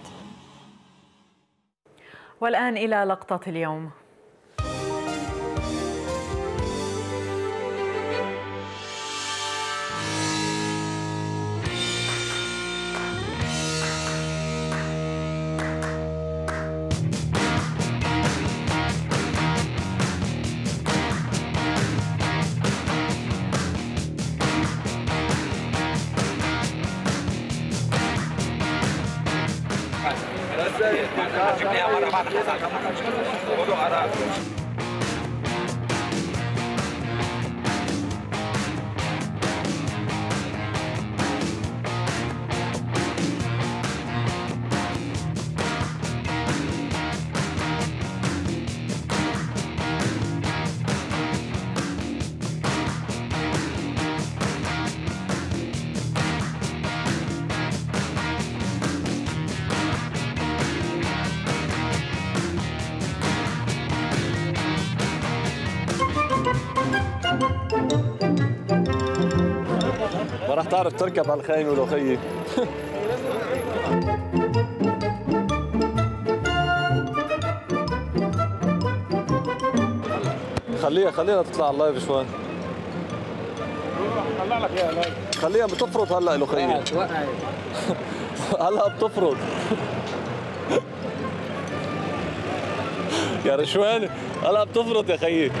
[SPEAKER 1] والآن إلى لقطة اليوم.
[SPEAKER 9] ما راح تعرف تركب على الخيم ولو خيي. خلينا تطلع على اللايف شوي.
[SPEAKER 21] طلع لك اياها.
[SPEAKER 9] خليها بتفرط هلا له خيي. هلا بتفرط. يا رشوان هلا بتفرط يا خيي.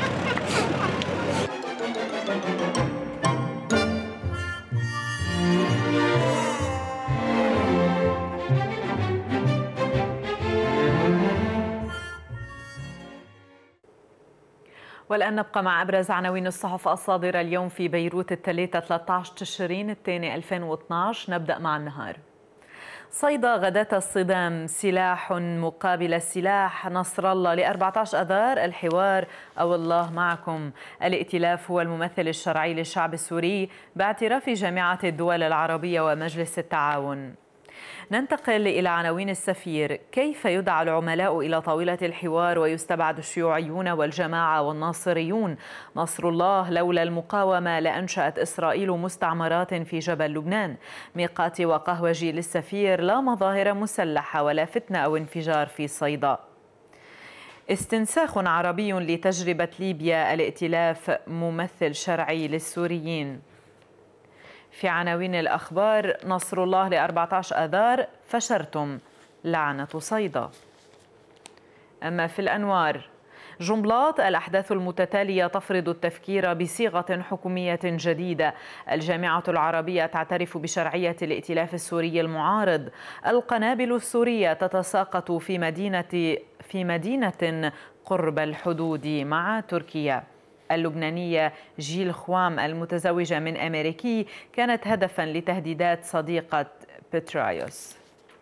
[SPEAKER 1] والآن نبقى مع أبرز عناوين الصحف الصادرة اليوم في بيروت الثلاثة 13 تشرين الثاني 2012. نبدأ مع النهار. صيدا غداة الصدام، سلاح مقابل السلاح، نصر الله ل14 أذار، الحوار أو الله معكم. الائتلاف هو الممثل الشرعي للشعب السوري باعتراف جامعة الدول العربية ومجلس التعاون. ننتقل إلى عناوين السفير. كيف يدعى العملاء إلى طاولة الحوار ويستبعد الشيوعيون والجماعة والناصريون؟ نصر الله: لولا المقاومة لأنشأت إسرائيل مستعمرات في جبل لبنان. ميقاتي وقهوجي للسفير: لا مظاهر مسلحة ولا فتنة أو انفجار في صيدا. استنساخ عربي لتجربة ليبيا، الائتلاف ممثل شرعي للسوريين. في عناوين الأخبار: نصر الله ل14 آذار، فشرتم، لعنة صيدا. أما في الأنوار: جنبلاط: الأحداث المتتالية تفرض التفكير بصيغة حكومية جديدة. الجامعة العربية تعترف بشرعية الائتلاف السوري المعارض. القنابل السورية تتساقط في مدينة قرب الحدود مع تركيا. اللبنانية جيل خوام المتزوجة من أمريكي كانت هدفاً لتهديدات صديقة بترايوس.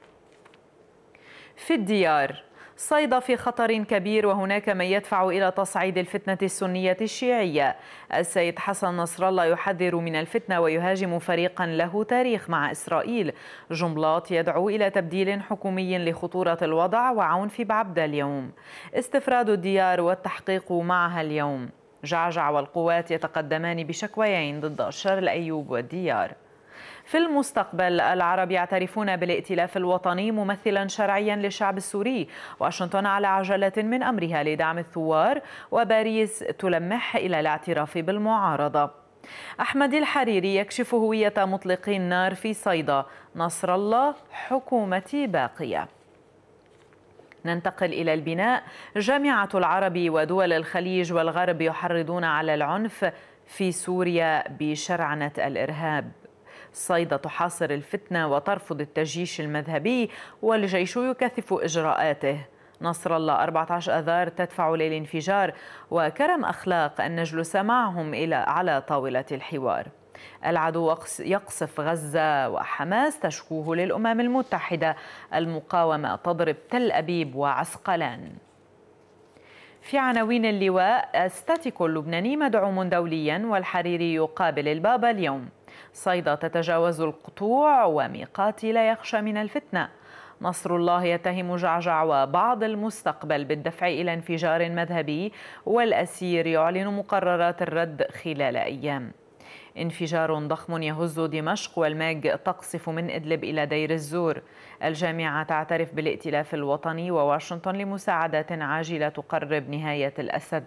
[SPEAKER 1] في الديار: صيدا في خطر كبير وهناك من يدفع إلى تصعيد الفتنة السنية الشيعية. السيد حسن نصر الله يحذر من الفتنة ويهاجم فريقا له تاريخ مع إسرائيل. جنبلاط يدعو إلى تبديل حكومي لخطورة الوضع وعون في بعبدة اليوم. استفراد الديار والتحقيق معها اليوم. جعجع والقوات يتقدمان بشكويين ضد أشار الأيوب والديار. في المستقبل: العرب يعترفون بالائتلاف الوطني ممثلا شرعيا للشعب السوري. واشنطن على عجلة من أمرها لدعم الثوار، وباريس تلمح إلى الاعتراف بالمعارضة. أحمد الحريري يكشف هوية مطلقي النار في صيدا. نصر الله: حكومتي باقية. ننتقل إلى البناء. جامعة العرب ودول الخليج والغرب يحرضون على العنف في سوريا بشرعنة الإرهاب. صيدا تحاصر الفتنة وترفض التجيش المذهبي، والجيش يكثف إجراءاته. نصر الله: 14 آذار تدفع للانفجار، وكرم أخلاق أن نجلس معهم على طاولة الحوار. العدو يقصف غزة وحماس تشكوه للأمم المتحدة. المقاومة تضرب تل أبيب وعسقلان. في عناوين اللواء: استاتيكو اللبناني مدعوم دوليا، والحريري يقابل البابا اليوم. صيدا تتجاوز القطوع، وميقاتي لا يخشى من الفتنة. نصر الله يتهم جعجع وبعض المستقبل بالدفع إلى انفجار مذهبي، والأسير يعلن مقررات الرد خلال أيام. انفجار ضخم يهز دمشق، والماج تقصف من إدلب إلى دير الزور. الجامعة تعترف بالائتلاف الوطني، وواشنطن لمساعدات عاجلة تقرب نهاية الأسد.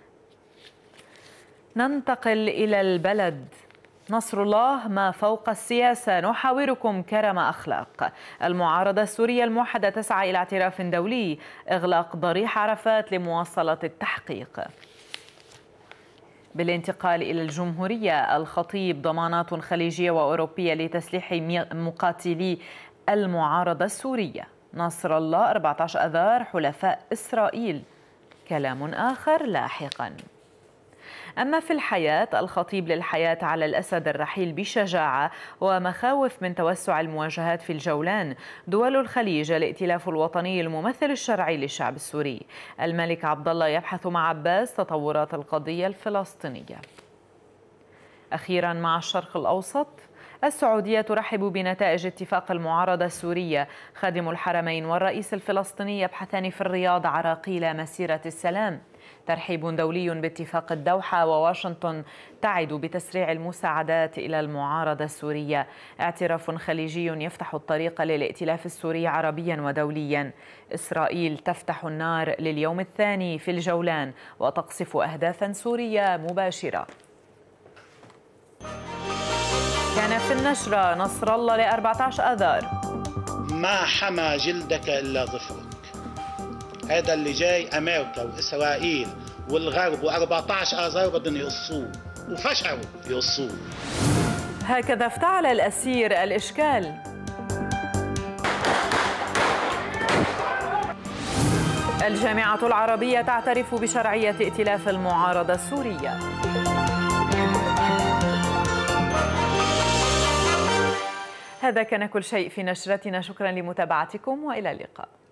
[SPEAKER 1] ننتقل إلى البلد. نصر الله: ما فوق السياسة نحاوركم كرم أخلاق. المعارضة السورية الموحدة تسعى إلى اعتراف دولي. إغلاق ضريح عرفات لمواصلة التحقيق. بالانتقال إلى الجمهورية: الخطيب: ضمانات خليجية وأوروبية لتسليح مقاتلي المعارضة السورية. نصر الله: 14 آذار حلفاء إسرائيل. كلام آخر لاحقا. أما في الحياة: الخطيب للحياة على الأسد الرحيل بشجاعة، ومخاوف من توسع المواجهات في الجولان. دول الخليج: الائتلاف الوطني الممثل الشرعي للشعب السوري. الملك عبد الله يبحث مع عباس تطورات القضية الفلسطينية. أخيرا مع الشرق الأوسط: السعودية ترحب بنتائج اتفاق المعارضة السورية. خادم الحرمين والرئيس الفلسطيني يبحثان في الرياض عراقيل مسيرة السلام. ترحيب دولي باتفاق الدوحة، وواشنطن تعد بتسريع المساعدات إلى المعارضة السورية. اعتراف خليجي يفتح الطريق للائتلاف السوري عربيا ودوليا. إسرائيل تفتح النار لليوم الثاني في الجولان وتقصف أهدافا سورية مباشرة. كان في النشرة نصر الله ل 14 آذار.
[SPEAKER 10] ما حمى جلدك إلا ظفرك. هذا اللي جاي أمريكا وإسرائيل والغرب و14 آذار بدهم يقصوه وفشلوا يقصوه.
[SPEAKER 1] هكذا افتعل الأسير الإشكال. الجامعة العربية تعترف بشرعية ائتلاف المعارضة السورية. هذا كان كل شيء في نشرتنا، شكرا لمتابعتكم وإلى اللقاء.